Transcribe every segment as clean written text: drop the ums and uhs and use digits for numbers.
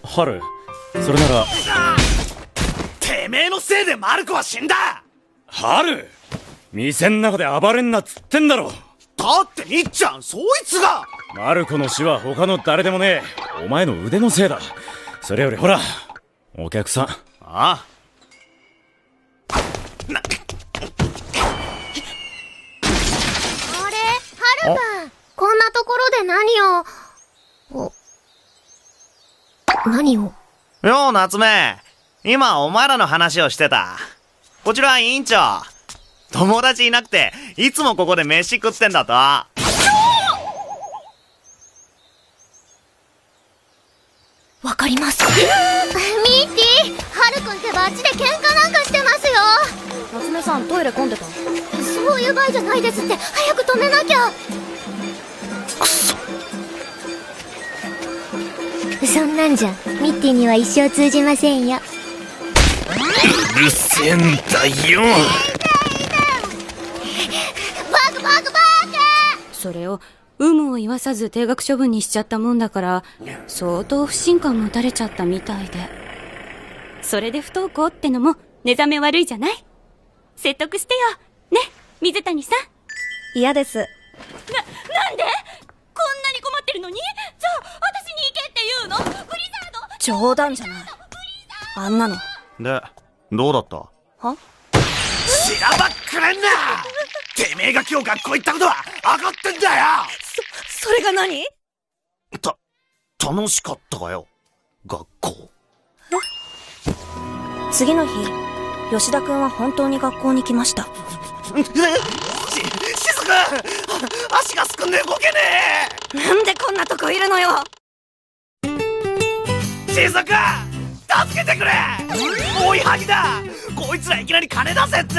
春、それなら。 てめえのせいでマルコは死んだ。 春、店ん中で暴れんなっつってんだろ。 だってみっちゃん、そいつが。 マルコの死は他の誰でもねえ、お前の腕のせいだ。それよりほら、お客さん。 ああ。 あれ、ハル君、こんなところで何を。何を。 よう、夏目。今、お前らの話をしてた。こちら、委員長。友達いなくて、いつもここで飯食ってんだと。 わかります。ミッティ、ハル君ってバッチで喧嘩なんかしてますよ。 夏目さん、トイレ混んでた？ そういう場合じゃないですって。早く止めなきゃ。 くそ。 そんなんじゃミッティには一生通じませんよ。 うるせえんだよ。 バクバクバク。 それを有無を言わさず停学処分にしちゃったもんだから、相当不信感持たれちゃったみたいで。それで不登校ってのも寝覚め悪いじゃない？説得してよね、水谷さん。 嫌です。 なんで？こんなに困ってるのに？じゃあ私に行けって言うの？ブリザード。 冗談じゃない。あんなの。 で、どうだった？ は？ しらばっくれんな。てめえが今日学校行ったことは分かってんだよ。 それが何？ 楽しかったかよ、学校。 次の日、吉田くんは本当に学校に来ました。 しずく、足がすくんで動けねなんでこんなとこいるのよ。 え。しずく、助けてくれ。追いはぎだ。こいつらいきなり金出せって。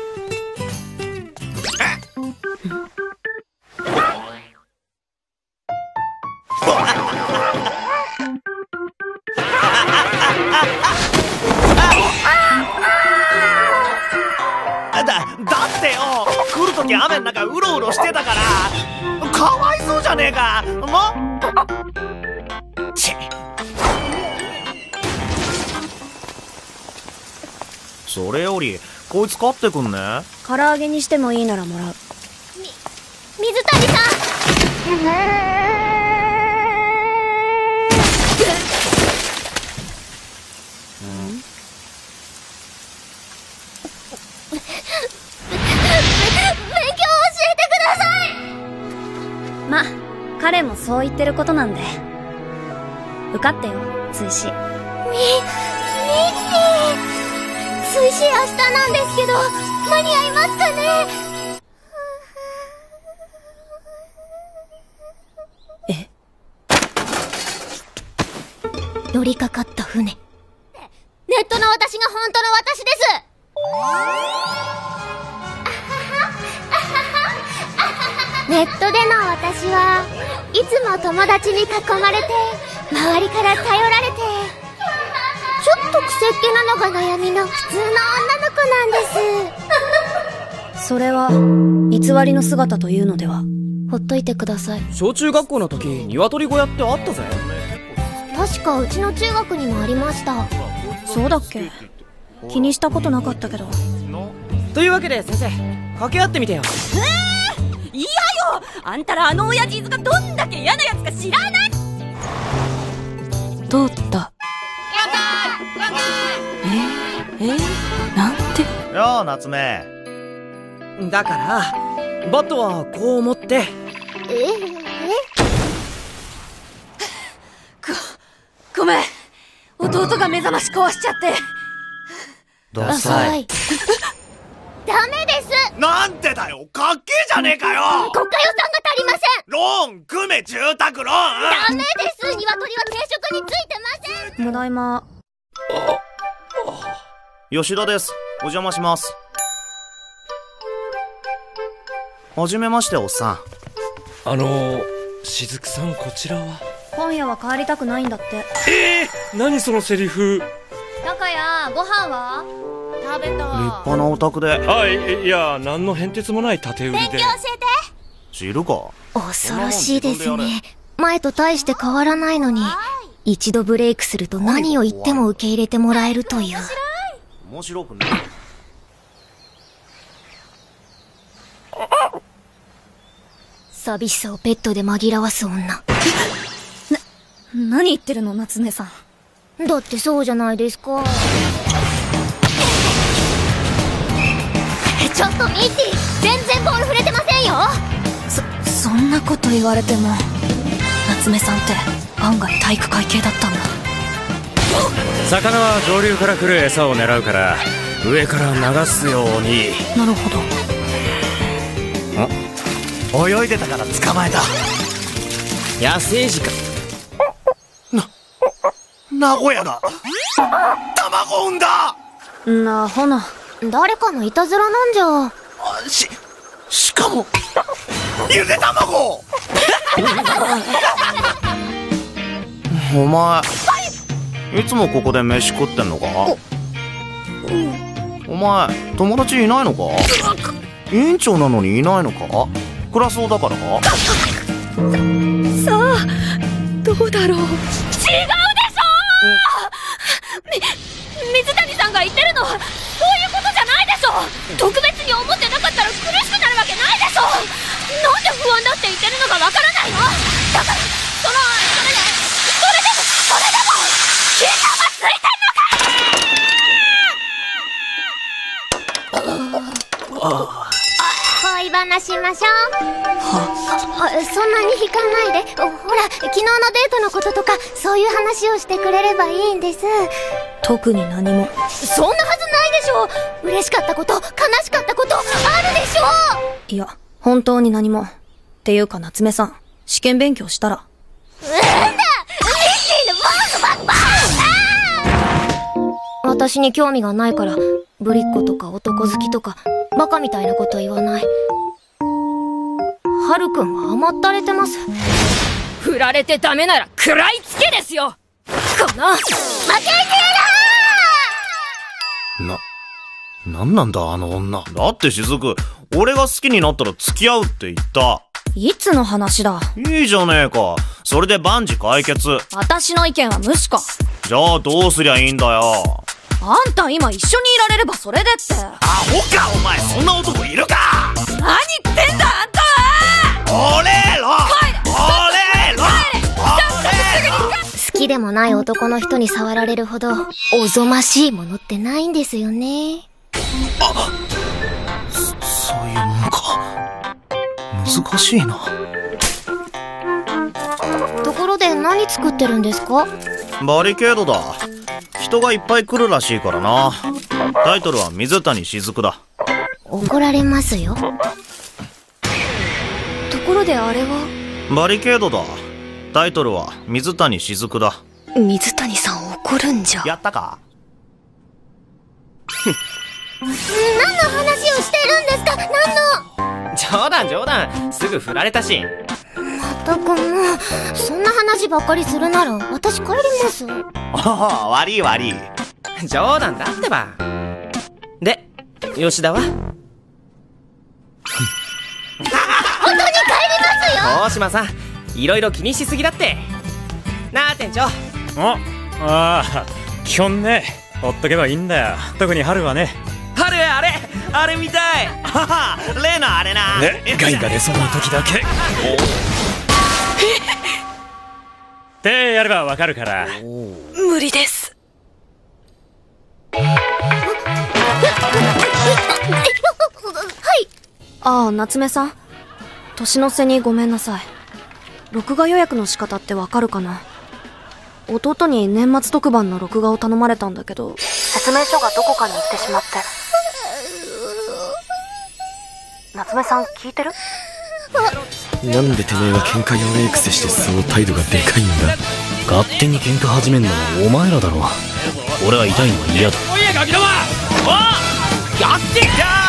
だってよ、来るとき雨の中うろうろしてたからかわいそうじゃねえか。ちっ、それよりこいつ飼ってくんね。 唐揚げにしてもいいならもらう。 水谷さん。 ま、彼もそう言ってることなんで。受かってよ、追試。 ミッティ、追試明日なんですけど間に合いますかね。 え？ 乗りかかった船。ネットの私が本当の私です。ネットでの私はいつも友達に囲まれて、周りから頼られて、ちょっと癖っ気なのが悩みの普通の女の子なんです。 それは偽りの姿というのでは？ ほっといてください。 小中学校の時、鶏小屋ってあったぜ。 確かうちの中学にもありました。 そうだっけ？気にしたことなかったけど。 というわけで先生、掛け合ってみてよ。 嫌よ。あんたらあの親父がどんだけ嫌なやつか知らない？通った。なんて。 よう、夏目。 だからバットはこう持って。 ごめん、弟が目覚まし壊しちゃって。 ダサい。 ダメです。 なんでだよ、かっけえじゃねえかよ。 国家予算が足りません。 ローン組め、住宅ローン。 ダメです。鶏は定食についてません。 ただいま。 吉田です。お邪魔します。はじめまして、おっさん。 雫さん、こちらは？ 今夜は帰りたくないんだって。 何そのセリフ。 高谷、ご飯は？食べた。 立派なお宅で。 いや、何の変哲もない縦売りで。 勉強教えて。 知るか。 恐ろしいですね。前と大して変わらないのに、 一度ブレイクすると何を言っても受け入れてもらえるという。 面白くね。 寂しさをペットで紛らわす女。 何言ってるの、夏目さん。 だってそうじゃないですか。ちょっとミッティ、全然ボール触れてませんよ。 そんなこと言われても、夏目さんって案外体育会系だったんだ。 魚は上流から来る餌を狙うから上から流すように。 なるほど。 泳いでたから捕まえた。 野生児か。 名古屋だ。卵産んだ。 なほな。 誰かのいたずらなんじゃ。 しかもゆで卵。お前いつもここで飯食ってんのか？お前友達いないのか？委員長なのにいないのか？暗そうだからか？ さあ、どうだろう。違うでしょ水谷さんが言ってるのはそういうことじゃないでしょ。特別に思ってなかったら苦しくなるわけないでしょ。なんで不安だって言ってるのがわからないの？だからそれでも気がついてんのか。 恋話しましょう。そんなに引かないで。ほら、昨日のデートのこととかそういう話をしてくれればいいんです。 特に何も。 そんなはずないでしょ。嬉しかったこと、悲しかったことあるでしょ。 いや、本当に何も。っていうか夏目さん、試験勉強したら。 ミッキーのボーズばっか。私に興味がないからぶりっ子とか男好きとかバカみたいなこと言わない。ハルくんは甘ったれてます。 振られてダメなら食らいつけですよ。この負けなんなんだあの女。だって雫、俺が好きになったら付き合うって言った。 いつの話だ。 いいじゃねえか。それで万事解決。 私の意見は無視か。 じゃあどうすりゃいいんだよ。 あんた今一緒にいられればそれでって。 アホかお前、そんな男いるか。 何言ってんだあんたは。 折れろ。 好きでもない男の人に触られるほどおぞましいものってないんですよね。 そういうもんか。難しいな。 ところで何作ってるんですか？ バリケードだ。人がいっぱい来るらしいからな。タイトルは水谷雫だ。 怒られますよ。 ところであれは？ バリケードだ。タイトルは水谷雫だ。 水谷さん怒るんじゃ。 やったか？ 何の話をしてるんですか？何の？ 冗談。すぐ振られたし。 まったくもう、そんな話ばっかりするなら私帰ります。 ああ、悪い。 冗談だってば。で、吉田は？ 本当に帰りますよ。 大島さん、いろいろ気にしすぎだって。なあ店長。 ああ、基本ね、ほっとけばいいんだよ。特に春はね。 春、あれ見たい。 はは、例のあれな。 ね、害が出そうな時だけってやればわかるから。 無理です。 はい。 ああ、夏目さん、年の瀬にごめんなさい。録画予約の仕方ってわかるかな？弟に年末特番の録画を頼まれたんだけど、説明書がどこかに行ってしまって。夏目さん聞いてる？ なんでてめえは喧嘩用エクセしてその態度がでかいんだ。勝手に喧嘩始めんのはお前らだろ。俺は痛いのは嫌だ。 おいガキども、やってんじゃ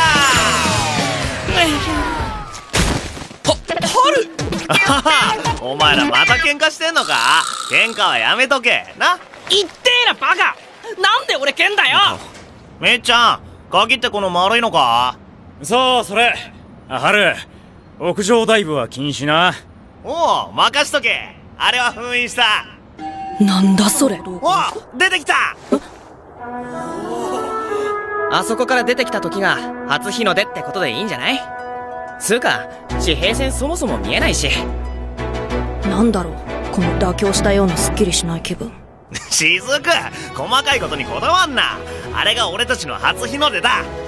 ー。お前らまた喧嘩してんのか？喧嘩はやめとけな。 言ってえなバカ。なんで俺蹴んだよ。 めっちゃん、鍵ってこの丸いのか？ そう、それ。春、屋上ダイブは禁止な。 おう、任しとけ。あれは封印した。 なんだそれ。 お、出てきた。 あそこから出てきた時が初日の出ってことでいいんじゃない？つうか地平線そもそも見えないし。 なんだろうこの妥協したようなすっきりしない気分。 雫、細かいことにこだわんな。あれが俺たちの初日の出だ。